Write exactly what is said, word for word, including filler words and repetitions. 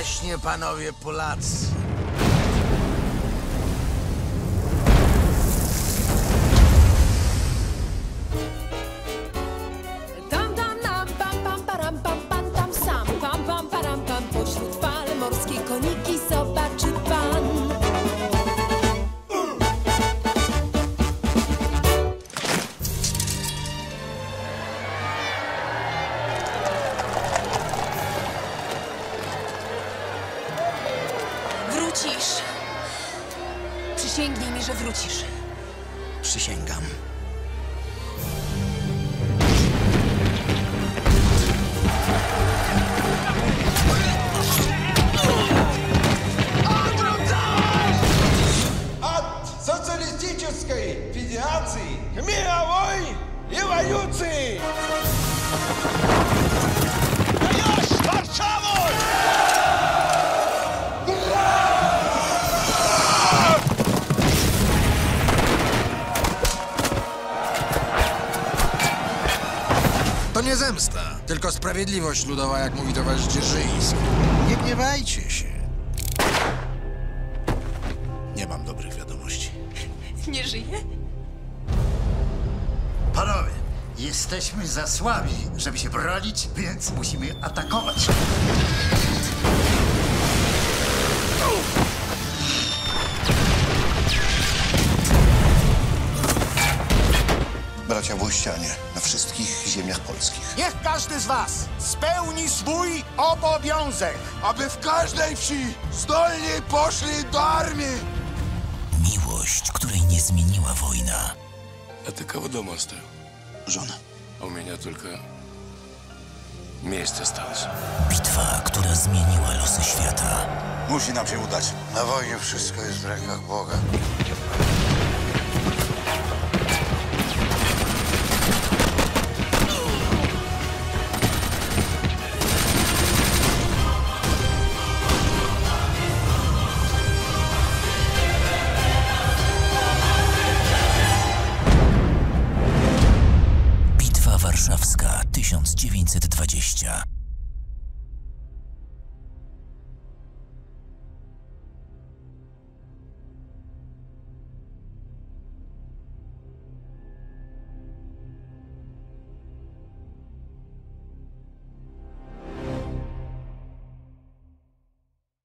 Właśnie, panowie Polacy. Tam, tam, nam, pam, pam, param, pam, pam, tam sam. Pam, pam, param, pam, pośród fal morskiej koniki zobaczy pan. Wrócisz. Przysięgnij mi, że wrócisz. Przysięgam. От социалистической федерации к мировой революции! Даешь Варшаву! To nie zemsta, tylko sprawiedliwość ludowa, jak mówi towarzysz Dzierżyński. Nie gniewajcie się. Nie mam dobrych wiadomości. Nie żyje? Panowie, jesteśmy za słabi, żeby się bronić, więc musimy atakować. Bracia Włościanie na wszystkich ziemiach polskich. Niech każdy z was spełni swój obowiązek, aby w każdej wsi zdolni poszli do armii. Miłość, której nie zmieniła wojna. А ты кого дома оставил? Żona. А у меня только месть осталась. Bitwa, która zmieniła losy świata. Musi nam się udać. Na wojnie wszystko jest w rękach Boga.